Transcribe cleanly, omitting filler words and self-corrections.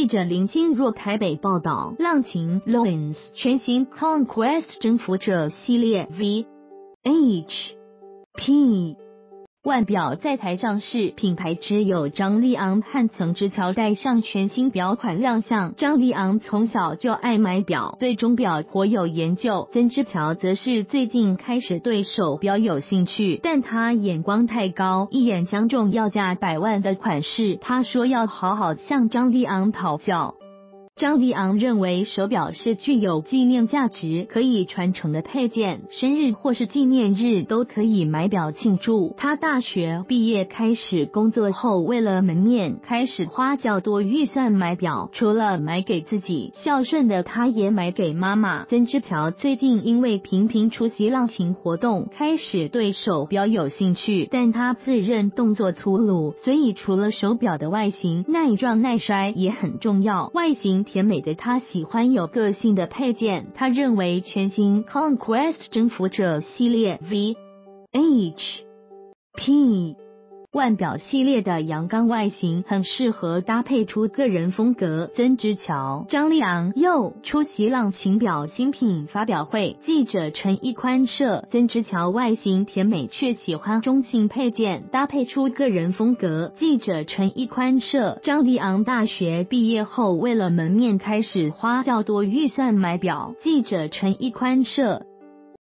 记者林金若台北报道，浪琴 Loans 全新 Conquest 征服者系列 VHP 腕表在台上市，品牌之友张立昂和曾之乔带上全新表款亮相。张立昂从小就爱买表，对钟表颇有研究，曾之乔则是最近开始对手表有兴趣，但他眼光太高，一眼将中要价100万的款式。他说要好好向张立昂讨教。张立昂认为手表是具有纪念价值，可以传承的配件，生日或是纪念日都可以买表庆祝。他大学毕业开始工作后，为了门面，开始花较多预算买表，除了买给自己，孝顺的他也买给妈妈。曾之乔最近因为频频出席浪琴活动，开始对手表有兴趣，但他自认动作粗鲁，所以除了手表的外形耐撞耐摔也很重要。外形甜美的他喜欢有个性的配件，他认为全新 Conquest 征服者系列 VHP 腕表系列的阳刚外形很适合搭配出个人风格。曾之乔、张立昂又出席浪琴表新品发表会，记者陈一宽摄，曾之乔外形甜美却喜欢中性配件，搭配出个人风格。记者陈一宽摄，张立昂大学毕业后为了门面开始花较多预算买表。记者陈一宽摄。